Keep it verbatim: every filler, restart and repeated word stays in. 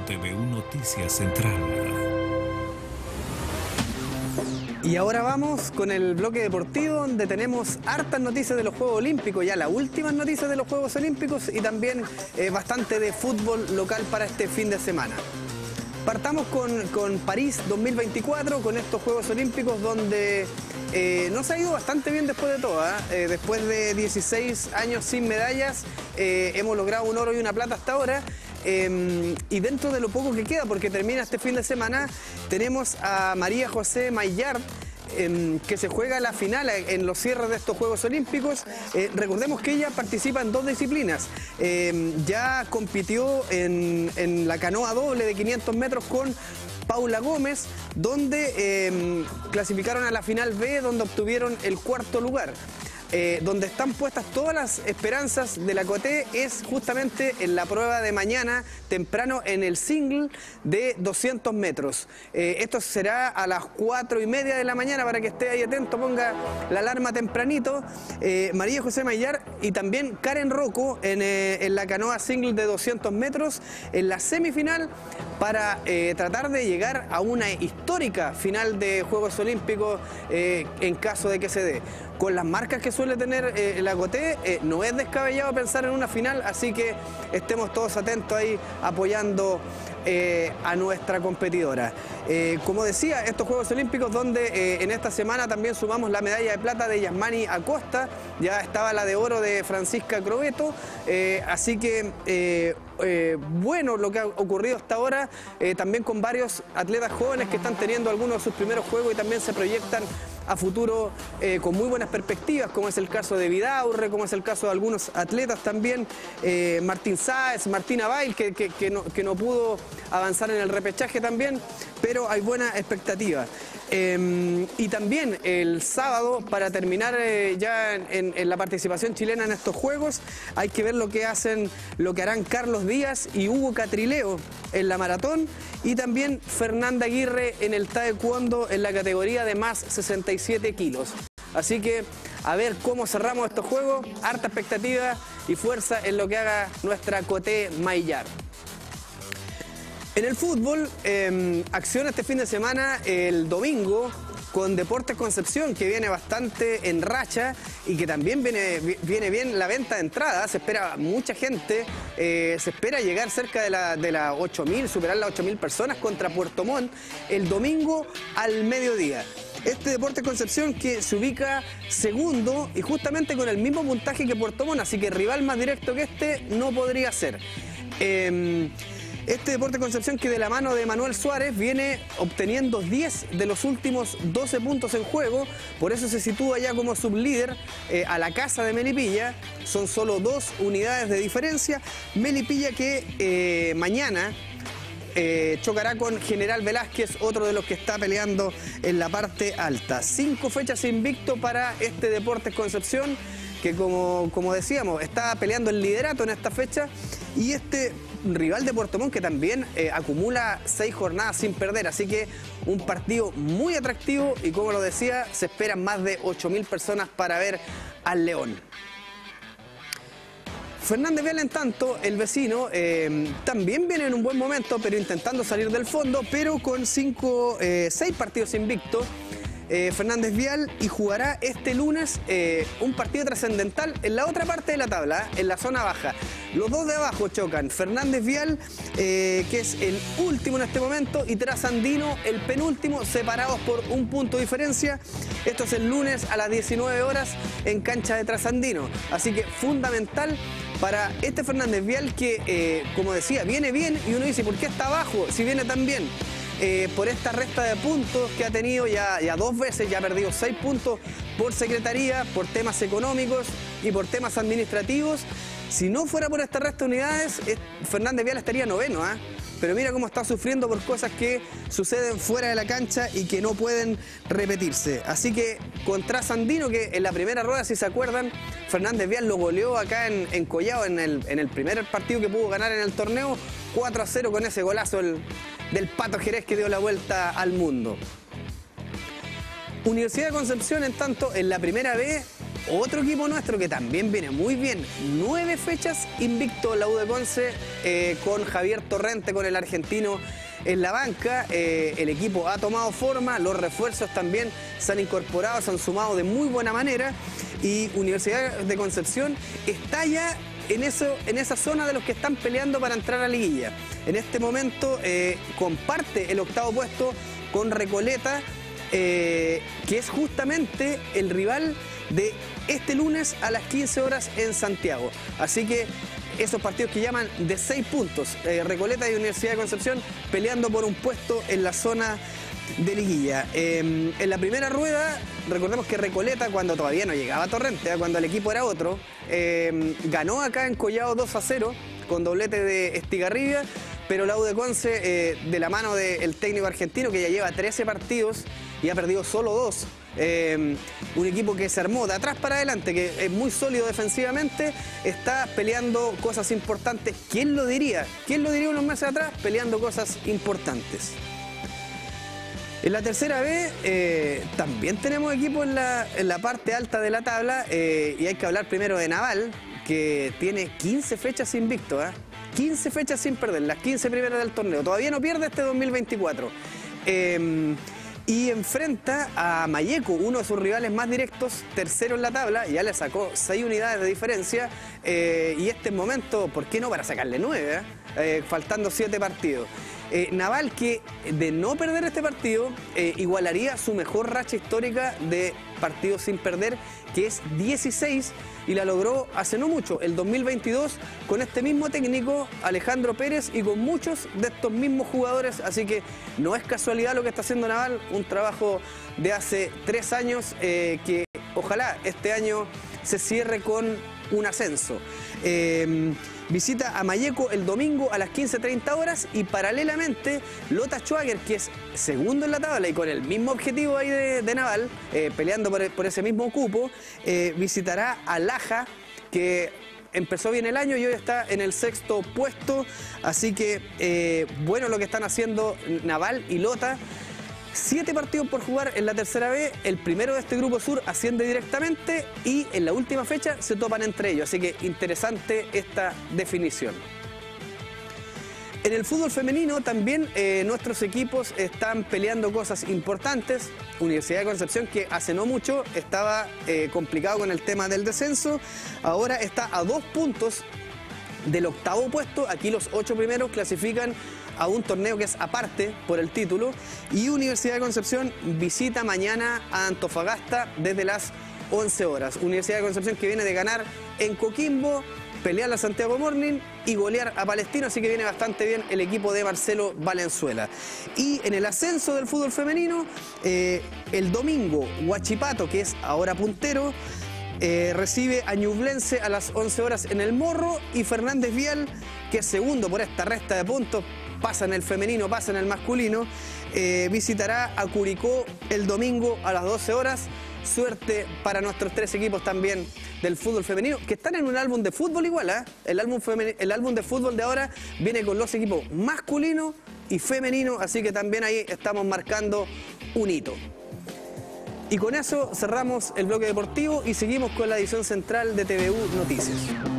T V U Noticias Central. Y ahora vamos con el bloque deportivo, donde tenemos hartas noticias de los Juegos Olímpicos, ya las últimas noticias de los Juegos Olímpicos y también eh, bastante de fútbol local para este fin de semana. Partamos con, con París dos mil veinticuatro, con estos Juegos Olímpicos donde eh, nos ha ido bastante bien después de todo, ¿eh? Eh, después de dieciséis años sin medallas, eh, hemos logrado un oro y una plata hasta ahora. Eh, y dentro de lo poco que queda, porque termina este fin de semana, tenemos a María José Maillard, eh, que se juega la final en los cierres de estos Juegos Olímpicos. Eh, recordemos que ella participa en dos disciplinas. Eh, ya compitió en, en la canoa doble de quinientos metros con Paula Gómez, donde eh, clasificaron a la final B, donde obtuvieron el cuarto lugar. Eh, donde están puestas todas las esperanzas de la Coté es justamente en la prueba de mañana, temprano, en el single de doscientos metros. Eh, esto será a las cuatro y media de la mañana, para que esté ahí atento, ponga la alarma tempranito. Eh, María José Maillard y también Karen Rocco en, eh, en la canoa single de doscientos metros en la semifinal, para eh, tratar de llegar a una histórica final de Juegos Olímpicos eh, en caso de que se dé. Con las marcas que suele tener eh, la Coté, eh, no es descabellado pensar en una final, así que estemos todos atentos ahí apoyando eh, a nuestra competidora. Eh, como decía, estos Juegos Olímpicos donde eh, en esta semana también sumamos la medalla de plata de Yasmani Acosta, ya estaba la de oro de Francisca Crobeto, eh, así que eh, eh, bueno lo que ha ocurrido hasta ahora, eh, también con varios atletas jóvenes que están teniendo algunos de sus primeros juegos y también se proyectan a futuro eh, con muy buenas perspectivas, como es el caso de Vidaurre, como es el caso de algunos atletas también, eh, Martín Sáez, Martina Bail, que, que, que, no, que no pudo avanzar en el repechaje también, pero hay buena expectativa. Eh, y también el sábado, para terminar eh, ya en, en la participación chilena en estos Juegos, hay que ver lo que hacen, lo que harán Carlos Díaz y Hugo Catrileo en la maratón, y también Fernanda Aguirre en el taekwondo en la categoría de más sesenta y siete kilos. Así que a ver cómo cerramos estos Juegos, harta expectativa y fuerza en lo que haga nuestra Coté Maillard. En el fútbol, eh, acción este fin de semana, el domingo, con Deportes Concepción, que viene bastante en racha y que también viene, viene bien la venta de entradas. Se espera mucha gente, eh, se espera llegar cerca de las de la ocho mil, superar las ocho mil personas contra Puerto Montt el domingo al mediodía. Este Deportes Concepción que se ubica segundo y justamente con el mismo puntaje que Puerto Montt, así que rival más directo que este no podría ser. Eh, Este Deportes Concepción, que de la mano de Manuel Suárez viene obteniendo diez de los últimos doce puntos en juego, por eso se sitúa ya como sublíder eh, a la casa de Melipilla. Son solo dos unidades de diferencia. Melipilla que eh, mañana eh, chocará con General Velázquez, otro de los que está peleando en la parte alta. Cinco fechas invicto para este Deportes Concepción, que como, como decíamos, está peleando el liderato en esta fecha, y este rival de Puerto Montt que también eh, acumula seis jornadas sin perder, así que un partido muy atractivo, y como lo decía, se esperan más de ocho mil personas para ver al León. Fernández Vial, en tanto, el vecino, eh, también viene en un buen momento, pero intentando salir del fondo, pero con cinco, eh, seis partidos invictos. Eh, Fernández Vial, y jugará este lunes eh, un partido trascendental en la otra parte de la tabla, en la zona baja. Los dos de abajo chocan, Fernández Vial, eh, que es el último en este momento, y Trasandino, el penúltimo, separados por un punto de diferencia. Esto es el lunes a las diecinueve horas en cancha de Trasandino. Así que fundamental para este Fernández Vial que, eh, como decía, viene bien, y uno dice, ¿por qué está abajo si viene tan bien? Eh, por esta resta de puntos que ha tenido ya, ya dos veces, ya ha perdido seis puntos por secretaría, por temas económicos y por temas administrativos. Si no fuera por esta resta de unidades, eh, Fernández Vial estaría noveno, ¿eh? Pero mira cómo está sufriendo por cosas que suceden fuera de la cancha y que no pueden repetirse. Así que contra Sandino, que en la primera rueda, si se acuerdan, Fernández Vial lo goleó acá en, en Collao, en el, en el primer partido que pudo ganar en el torneo, cuatro a cero con ese golazo el, del Pato Jerez, que dio la vuelta al mundo. Universidad de Concepción, en tanto, en la primera B, otro equipo nuestro que también viene muy bien, nueve fechas invicto la U de Conce, eh, con Javier Torrente, con el argentino en la banca. Eh, el equipo ha tomado forma, los refuerzos también se han incorporado, se han sumado de muy buena manera, y Universidad de Concepción está ya en, eso, en esa zona de los que están peleando para entrar a liguilla. En este momento eh, comparte el octavo puesto con Recoleta, eh, que es justamente el rival de este lunes a las quince horas en Santiago. Así que esos partidos que llaman de seis puntos, eh, Recoleta y Universidad de Concepción peleando por un puesto en la zona de liguilla. Eh, en la primera rueda, recordemos que Recoleta, cuando todavía no llegaba a Torrente, ¿eh? cuando el equipo era otro, eh, ganó acá en Collado dos a cero con doblete de Estigarribia, pero la U de Conce, eh, de la mano del técnico argentino, que ya lleva trece partidos y ha perdido solo dos, eh, un equipo que se armó de atrás para adelante, que es muy sólido defensivamente, está peleando cosas importantes. ¿Quién lo diría? ¿Quién lo diría unos meses atrás? Peleando cosas importantes. En la tercera B eh, también tenemos equipos en la, en la parte alta de la tabla, eh, y hay que hablar primero de Naval, que tiene quince fechas invicto, ¿eh? quince fechas sin perder, las quince primeras del torneo. Todavía no pierde este dos mil veinticuatro. Eh, y enfrenta a Malleco, uno de sus rivales más directos, tercero en la tabla, ya le sacó seis unidades de diferencia, eh, y este momento, ¿por qué no para sacarle nueve? Eh? Eh, faltando siete partidos. Eh, Naval, que de no perder este partido, eh, igualaría su mejor racha histórica de partidos sin perder, que es dieciséis, y la logró hace no mucho, el dos mil veintidós, con este mismo técnico, Alejandro Pérez, y con muchos de estos mismos jugadores. Así que no es casualidad lo que está haciendo Naval, un trabajo de hace tres años, eh, que ojalá este año se cierre con un ascenso. Eh, visita a Malleco el domingo a las quince treinta horas, y paralelamente Lota Schwager, que es segundo en la tabla y con el mismo objetivo ahí de, de Naval, eh, peleando por, por ese mismo cupo, eh, visitará a Laja, que empezó bien el año y hoy está en el sexto puesto. Así que eh, bueno lo que están haciendo Naval y Lota. Siete partidos por jugar en la tercera B, el primero de este grupo sur asciende directamente, y en la última fecha se topan entre ellos, así que interesante esta definición. En el fútbol femenino también eh, nuestros equipos están peleando cosas importantes. Universidad de Concepción, que hace no mucho estaba eh, complicado con el tema del descenso, ahora está a dos puntos del octavo puesto. Aquí los ocho primeros clasifican a un torneo que es aparte por el título, y Universidad de Concepción visita mañana a Antofagasta desde las once horas. Universidad de Concepción, que viene de ganar en Coquimbo, pelear a Santiago Morning y golear a Palestino, así que viene bastante bien el equipo de Marcelo Valenzuela. Y en el ascenso del fútbol femenino, eh, el domingo Huachipato, que es ahora puntero, Eh, recibe a Ñublense a las once horas en el Morro, y Fernández Vial, que es segundo por esta resta de puntos, pasa en el femenino, pasa en el masculino, eh, visitará a Curicó el domingo a las doce horas. Suerte para nuestros tres equipos también del fútbol femenino, que están en un álbum de fútbol igual, ¿eh? El álbum, el álbum de fútbol de ahora viene con los equipos masculinos y femeninos, así que también ahí estamos marcando un hito. Y con eso cerramos el bloque deportivo y seguimos con la edición central de T V U Noticias.